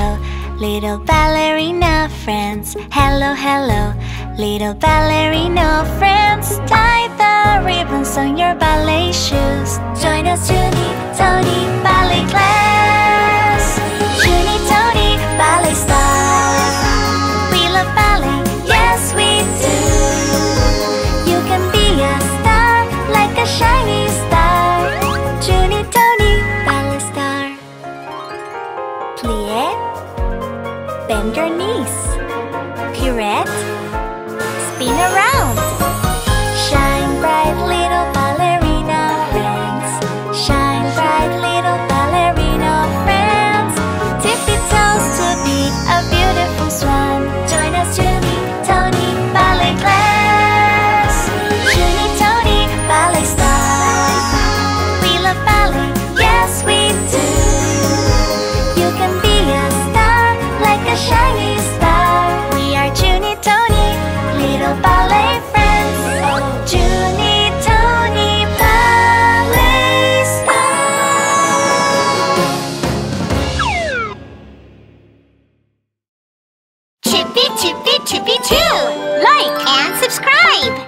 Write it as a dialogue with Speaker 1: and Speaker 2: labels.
Speaker 1: hello, little ballerina friends. Hello, hello, little ballerino friends. Tie the ribbons on your ballet shoes. Join us, JunyTony Ballet class. JunyTony Ballet Star. We love ballet, yes we do. You can be a star, like a shiny star. JunyTony Ballet Star. Plié, bend your knees. Pirouette, spin around. Shine bright little ballerina friends. Shine bright little ballerina friends. Tippy toes to be a beautiful swan. Join us, JunyTony Ballet class. JunyTony Ballet Star. We love ballet, yes we do. You can be a star, like a shiny star. We are JunyTony, little ballet friends. JunyTony Ballet Star.
Speaker 2: Tippy, Tippy, Tippy too! Like and subscribe!